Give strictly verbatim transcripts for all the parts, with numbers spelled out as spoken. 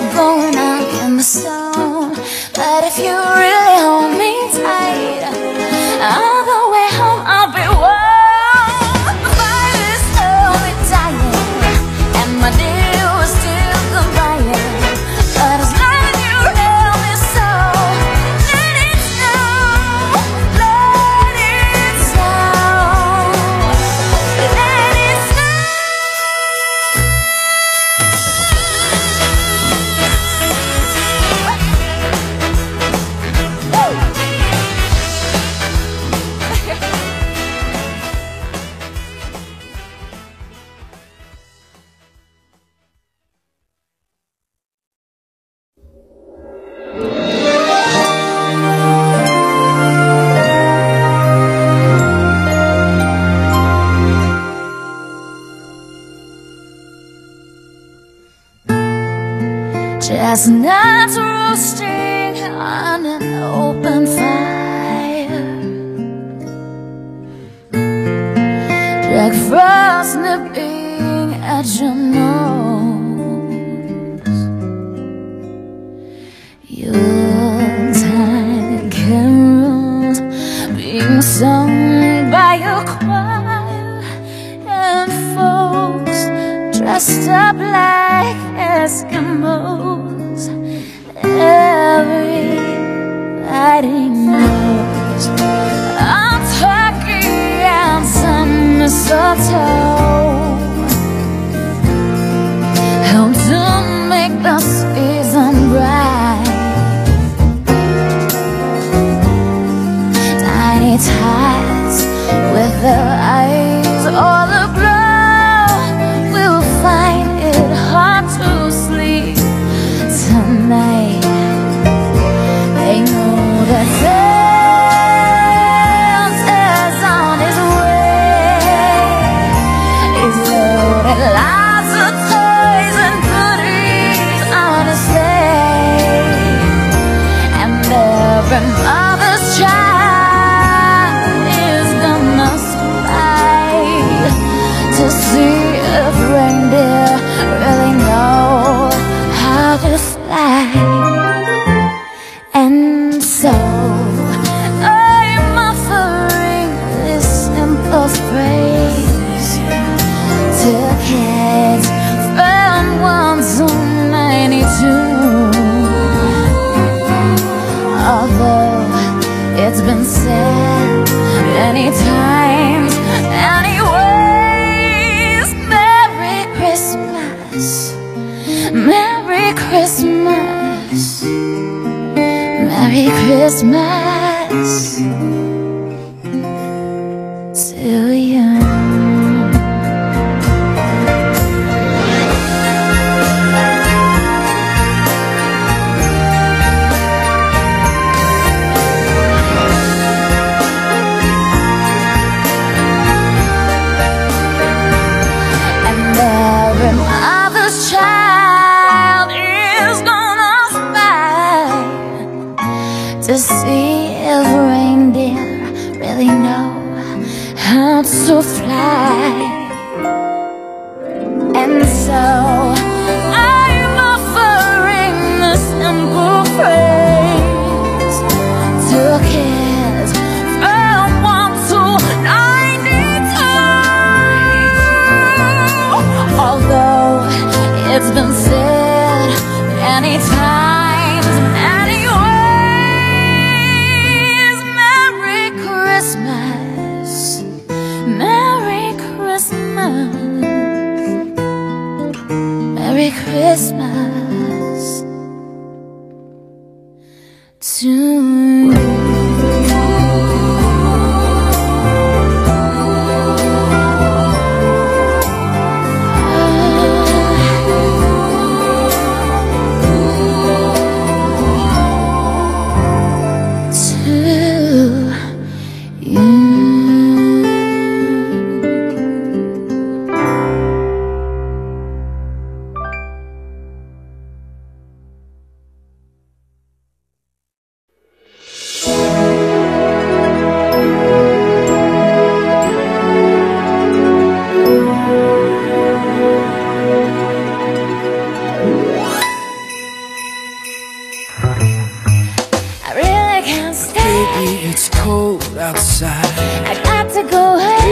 going up in the zone. But if you really hold me tight, all the way home I'll be warm. The fire is slowly dying, and my dear was still goodbye. But as long as you held me so, let it snow, let it snow, let it snow. Chestnuts roasting on an open fire, Jack Frost nipping at your nose, Yuletide carols being sung by your choir, and folks dressed up like Eskimos. Everybody knows a turkey and some mistletoe help to make the season bright. Tiny tots with their eyes all aglow will find it hard to sleep tonight. They know that Santa's on his way. He's loaded lots of toys and goodies on his sleigh, and every mother's child is gonna slide to see if reindeer really know how to fly. And so I'm offering this simple phrase to kids from one to ninety-two. Although it's been said many times anyways, Merry Christmas, Merry Christmas, Merry Christmas to you. And every mother's child is gonna spy to see if reindeer really know how to fly. And so I'm offering the simple phrase to kids from one to ninety-two. Although it's been said many times anyways, Merry Christmas, Merry Christmas, Merry Christmas to you.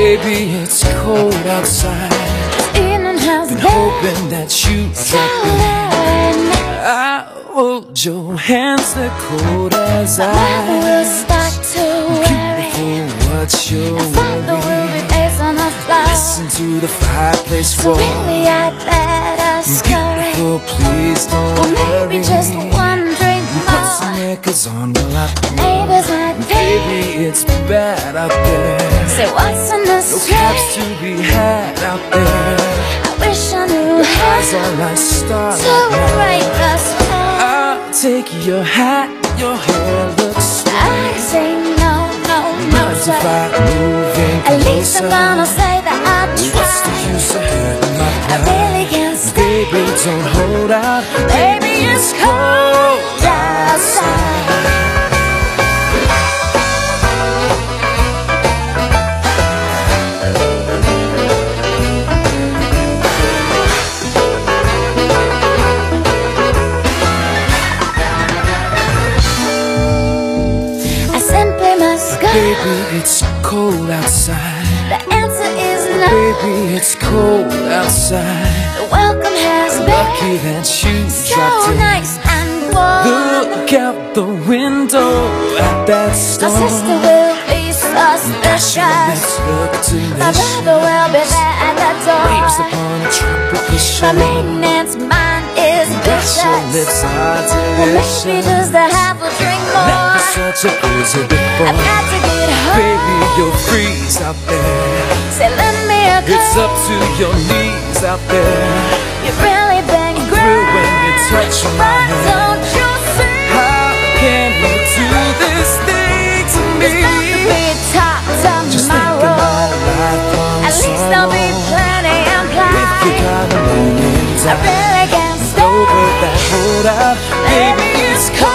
Baby, it's cold outside. Evening has Been been hoping that you so drop in. late. I hold your hands, they're cold as My mother will ice. start to worry. Beautiful, what you're And father will be wearing. days on the floor. Listen to the fireplace So roar. really I'd better scurry. Beautiful, please don't Or worry. maybe just one drink Put some more. records on while I Neighbors might think, Baby, it's bad out there. say what's in the No cabs street. to be had out there. I wish I knew Eyes how are like to starlight. break the spell. I'll take your hat, your hair looks I sweet. say no, no, no, Mind sir. if I move in At least I'm closer? gonna say that I What's the tried. use of hurting my I pride? really can't stay. Baby, don't hold out. Baby, it's cold outside. I simply must go. Baby, it's cold outside. The answer is no. Baby, it's cold outside. The welcome has Lucky been that you so dropped in. nice and warm. Look out the window at that My storm. sister will be Let's suspicious. look My delicious. brother will be there at the Waves door. upon a tropical My shore. maintenance mind is Gosh, your vicious. lips are Well, maybe delicious. just a half a drink Never more. such a blizzard before. I've got to get home. Baby, you'll freeze out there. Say, lend me a It's coat. up to your knees out there. You really been Thrill when you great. touch my But hand. don't you see? How can you do this thing to me? It's not to be talk Just think tomorrow. about life on At least there'll be summer. plenty If you implied. got a moment, I really can't stay. over that hold out. Baby, it's cold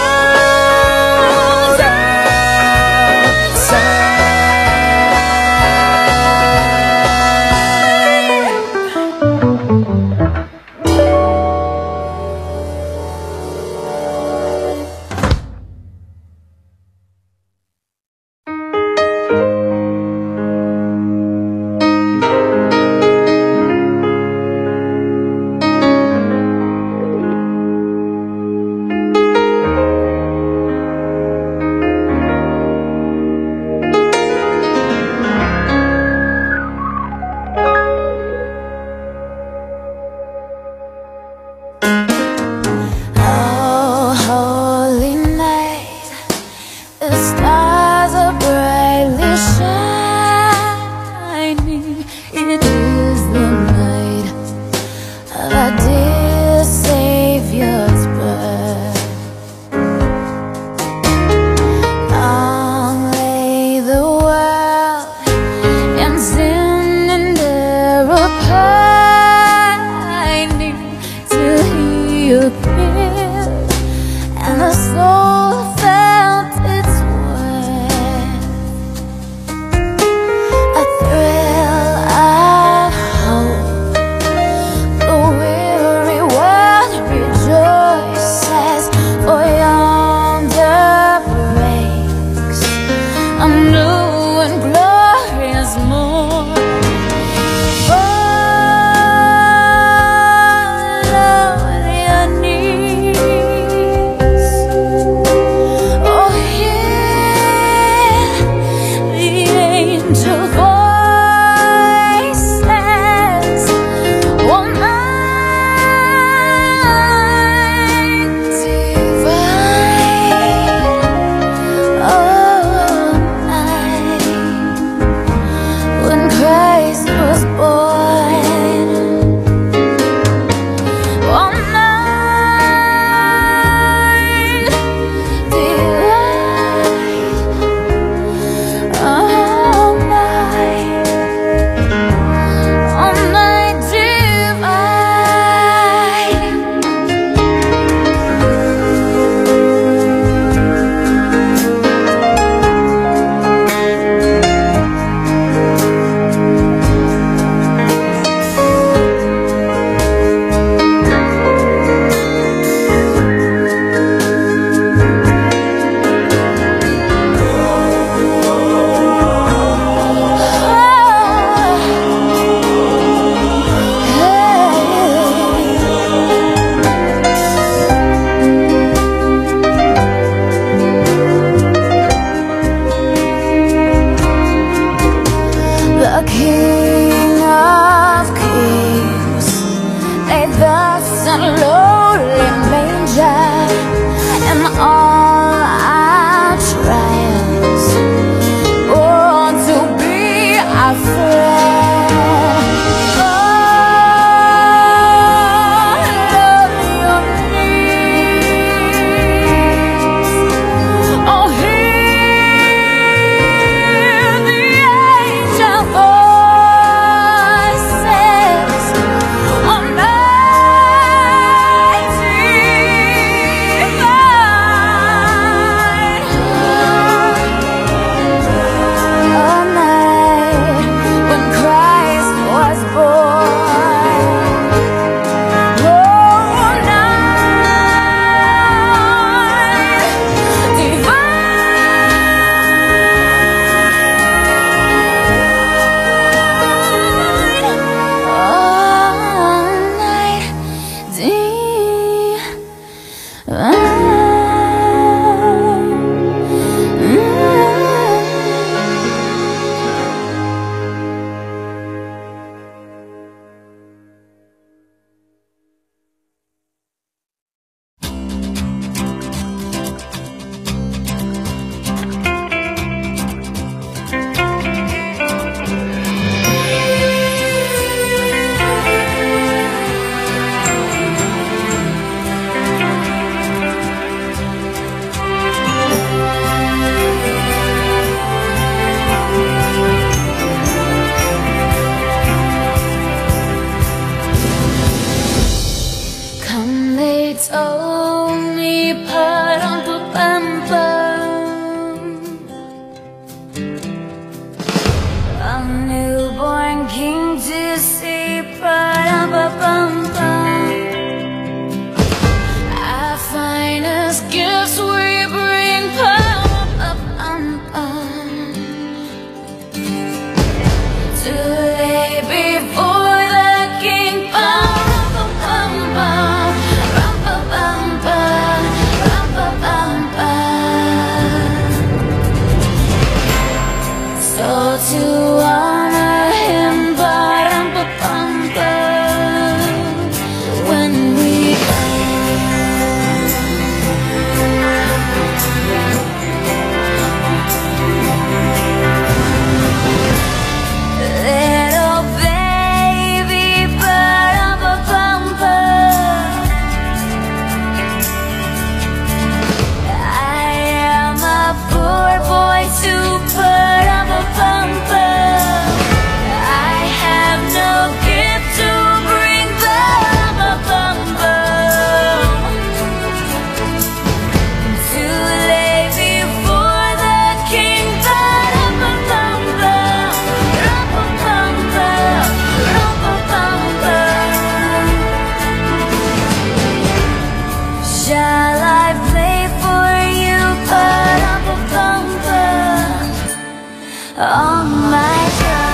Oh, holy night, the stars are brightly shining. It is the night of our dear Savior's birth. Long lay the world in sin and error pining, till He appeared and the soul felt its worth. A thrill of hope, the weary world rejoices, for yonder breaks a new and glorious morn. Fall on your knees. told me, pa-dum-pa-bum-bum, a newborn king to see, pa-dum-pa-bum-bum. Our finest gifts we bring, pa-dum-pa-bum-bum, to lay before the king, pa-dum-pa-bum-bum, rum-pa-bum-bum, rum-pa-bum-bum. So to honor him, pa-dum-pa-bum-bum, when we little baby, pa-dum-pa-bum-bum, I am a poor boy too, pa-dum-pa-bum-bum. I have no gift to bring, pa-dum-pa-bum-bum, to lay before the king, pa-dum-pa-bum-bum, rum-pa-bum-bum, rum-pa-bum-bum. Shall I play for you, pa-dum-pa-bum-bum, on my drum?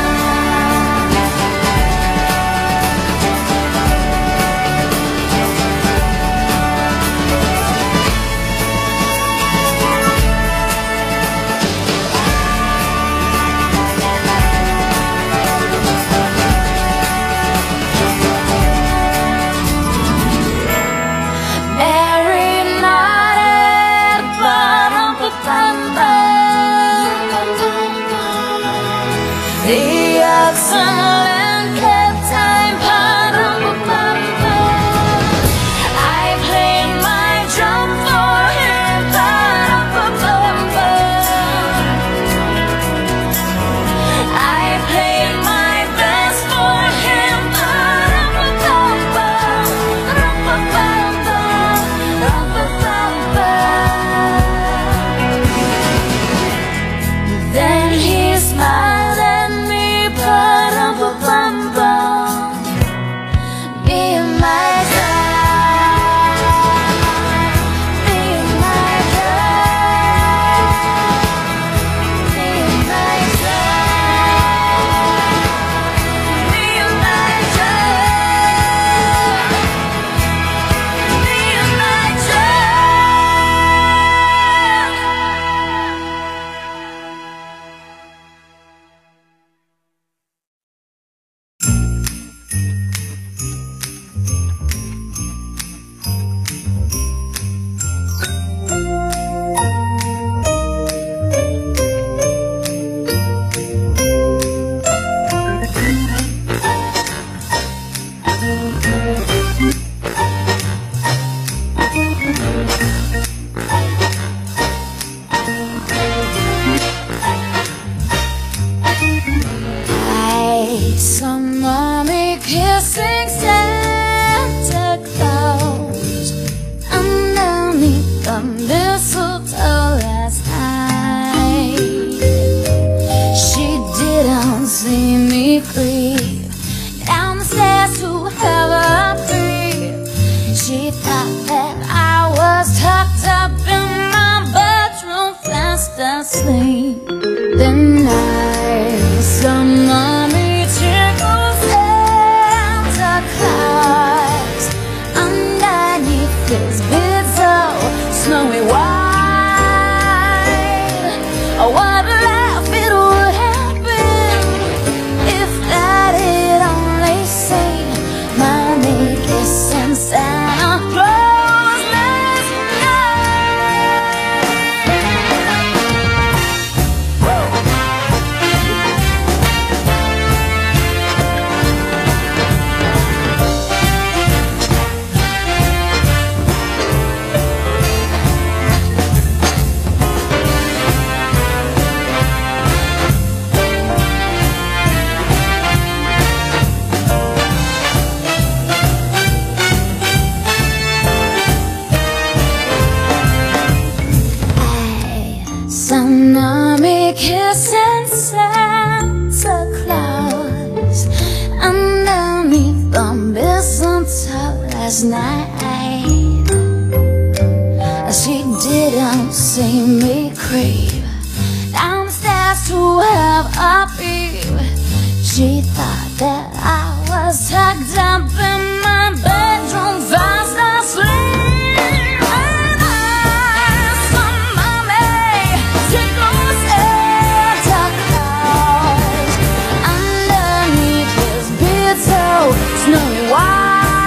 Mary nodded, pa-dum-pa-bum-bum. The oxen kept time, pa-dum-pa-bum-bum. I played my drum for him, pa-dum-pa-bum-bum. I played my best for him, pa-dum-pa-bum-bum, rum-pa-bum-bum, rum-pa-bum-bum. Then he smiled at me, pa-dum-pa-bum-bum, be my drum, be my drum, be my drum, be my drum, be my I saw mommy kissing Santa Claus underneath the mistletoe last night. She didn't see me creep down the stairs to have a peep. She thought that I was tucked up in my bedroom fast asleep. Then I saw mommy tickle Santa Claus underneath his beard so snowy white. What a laugh it would have been if Daddy'd only seen mommy kissing Santa Claus last night. last night. She didn't see me creep downstairs to have a peep. She thought that I was tucked up in my bedroom fast asleep. And I saw mommy take those Santa Claus underneath his beard so snowy white.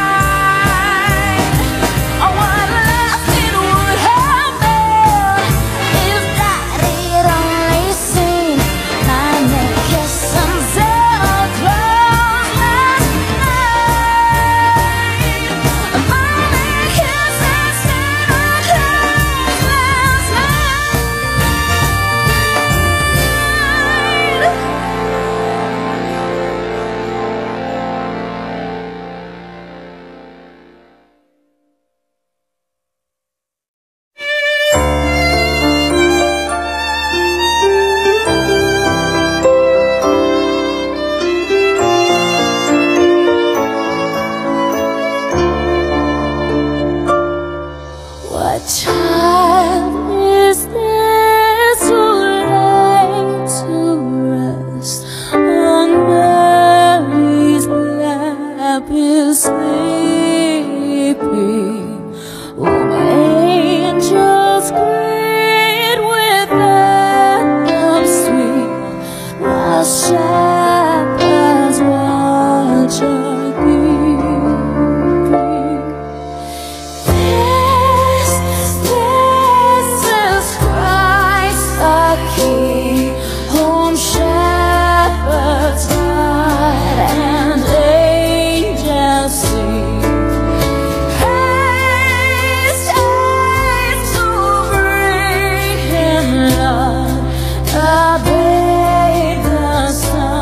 What child is this who lay to rest on Mary's lap is sleeping? Oh, angels greet with anthem sweet, the shepherds watch our keeping. Whom shepherds guide and angels sing. Haste, haste to bring him love, the babe, the Son.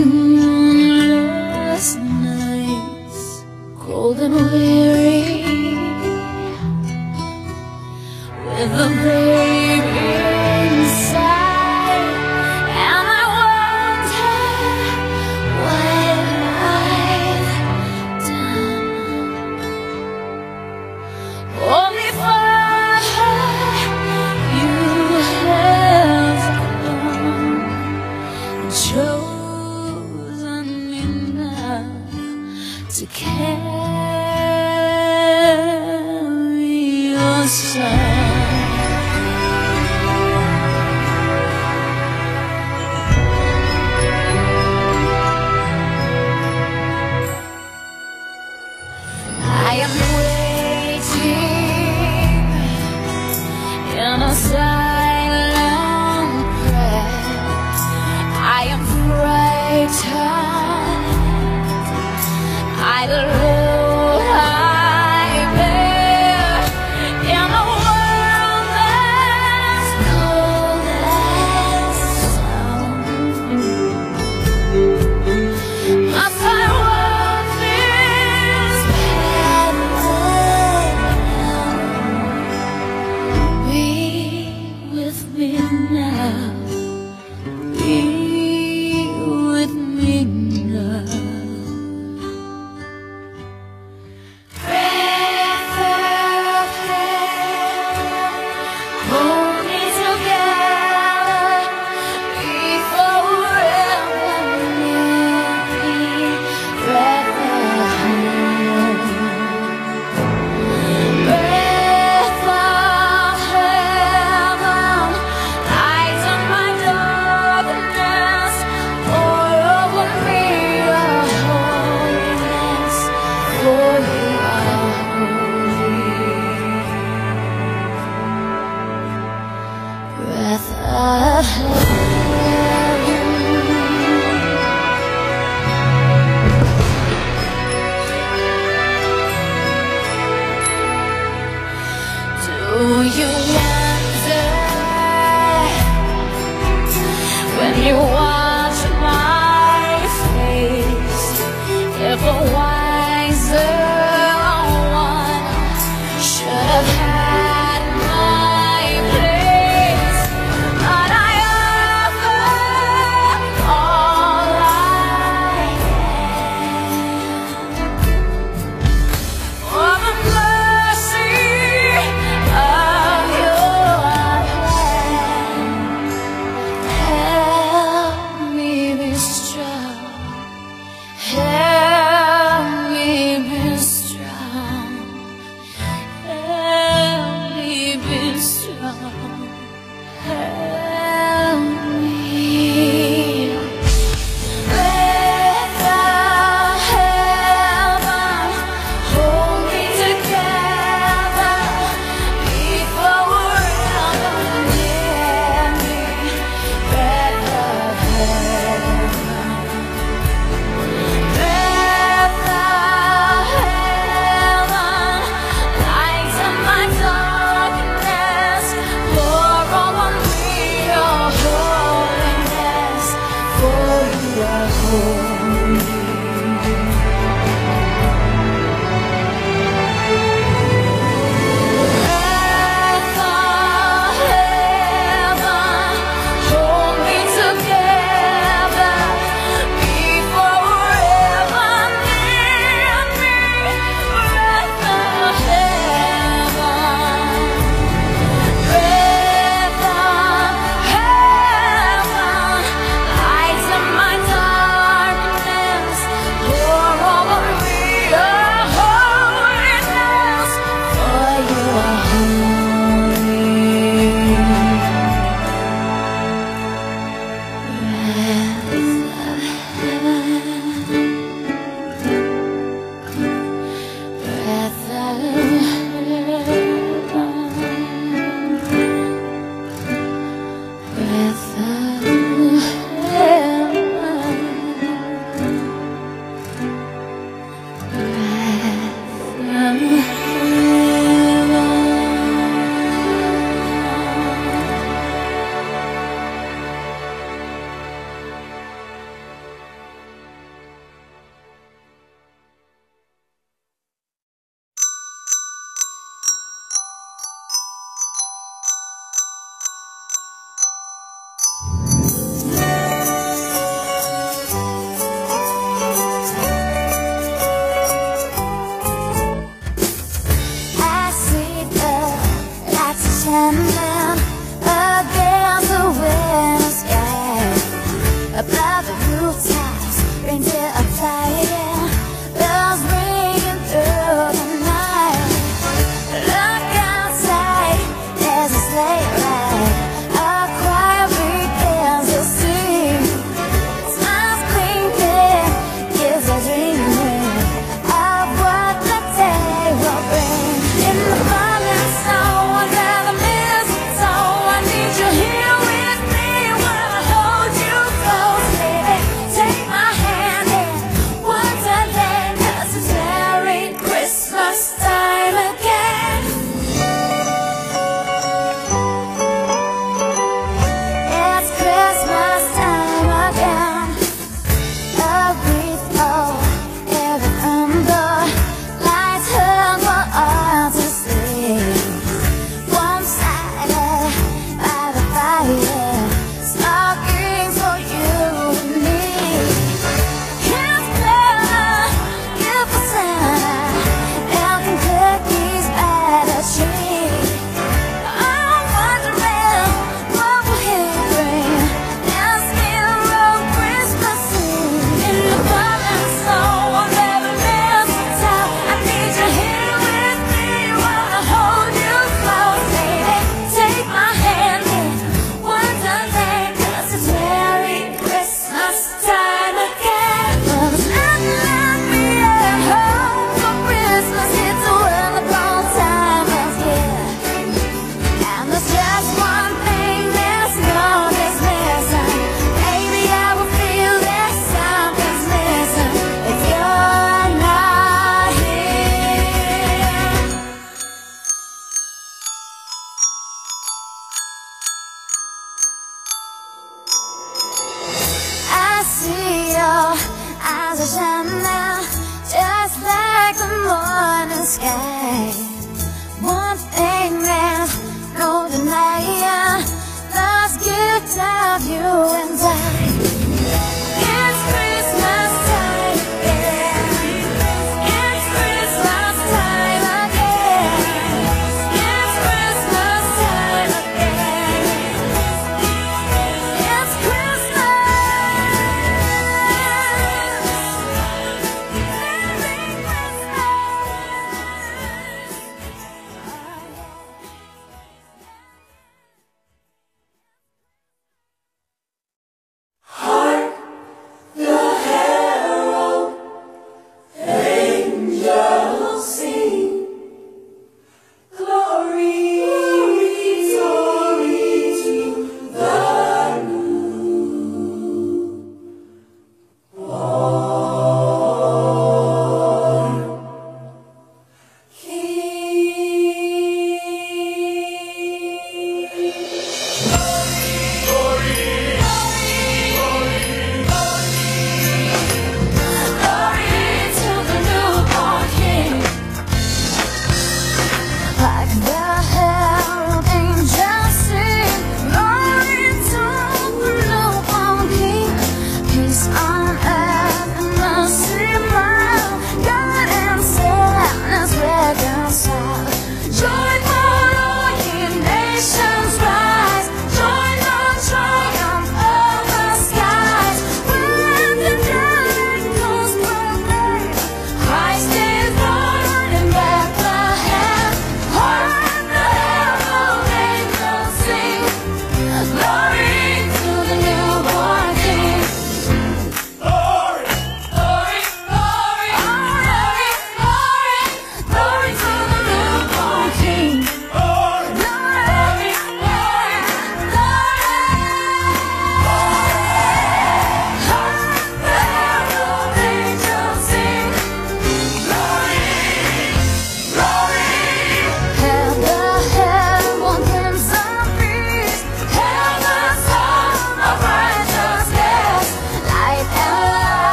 moonless nights, cold and weary, with a baby inside, and I wonder what I've done. Only Father, you have come, chosen me now to carry your son.